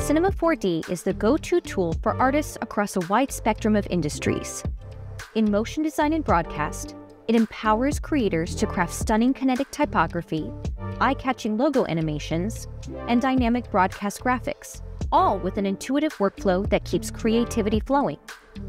Cinema 4D is the go-to tool for artists across a wide spectrum of industries. In motion design and broadcast, it empowers creators to craft stunning kinetic typography, eye-catching logo animations, and dynamic broadcast graphics, all with an intuitive workflow that keeps creativity flowing.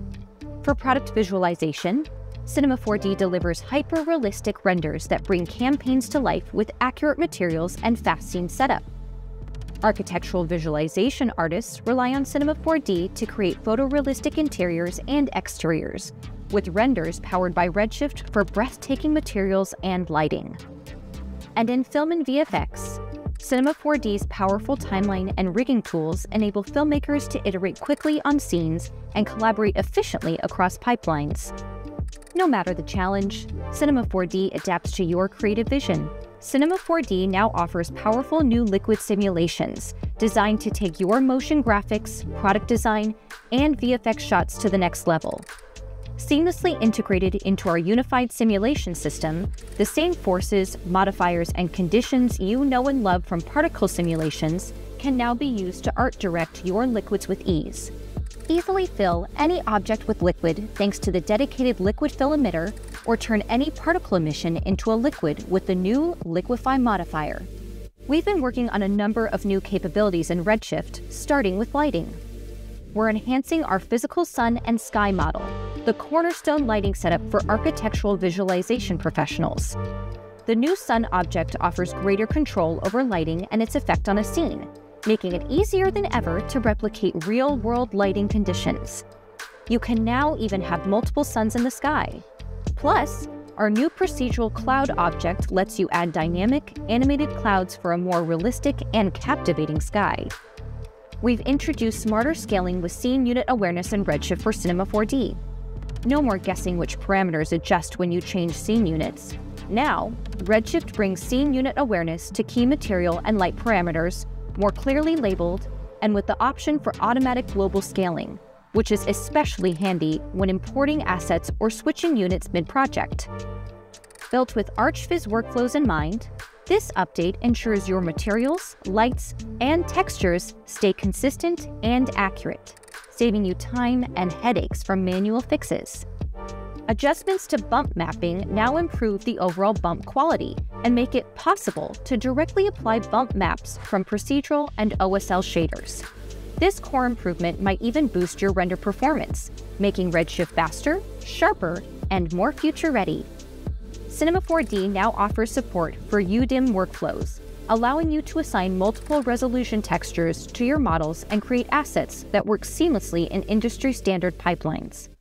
For product visualization, Cinema 4D delivers hyper-realistic renders that bring campaigns to life with accurate materials and fast scene setup. Architectural visualization artists rely on Cinema 4D to create photorealistic interiors and exteriors, with renders powered by Redshift for breathtaking materials and lighting. And in film and VFX, Cinema 4D's powerful timeline and rigging tools enable filmmakers to iterate quickly on scenes and collaborate efficiently across pipelines. No matter the challenge, Cinema 4D adapts to your creative vision. Cinema 4D now offers powerful new liquid simulations designed to take your motion graphics, product design, and VFX shots to the next level. Seamlessly integrated into our unified simulation system, the same forces, modifiers, and conditions you know and love from particle simulations can now be used to art direct your liquids with ease. Easily fill any object with liquid thanks to the dedicated liquid fill emitter, or turn any particle emission into a liquid with the new Liquify modifier. We've been working on a number of new capabilities in Redshift, starting with lighting. We're enhancing our physical sun and sky model, the cornerstone lighting setup for architectural visualization professionals. The new sun object offers greater control over lighting and its effect on a scene, making it easier than ever to replicate real-world lighting conditions. You can now even have multiple suns in the sky. Plus, our new procedural cloud object lets you add dynamic, animated clouds for a more realistic and captivating sky. We've introduced smarter scaling with scene unit awareness in Redshift for Cinema 4D. No more guessing which parameters adjust when you change scene units. Now, Redshift brings scene unit awareness to key material and light parameters, more clearly labeled, and with the option for automatic global scaling, which is especially handy when importing assets or switching units mid-project. Built with ArchViz workflows in mind, this update ensures your materials, lights, and textures stay consistent and accurate, saving you time and headaches from manual fixes. Adjustments to bump mapping now improve the overall bump quality and make it possible to directly apply bump maps from procedural and OSL shaders. This core improvement might even boost your render performance, making Redshift faster, sharper, and more future-ready. Cinema 4D now offers support for UDIM workflows, allowing you to assign multiple resolution textures to your models and create assets that work seamlessly in industry-standard pipelines.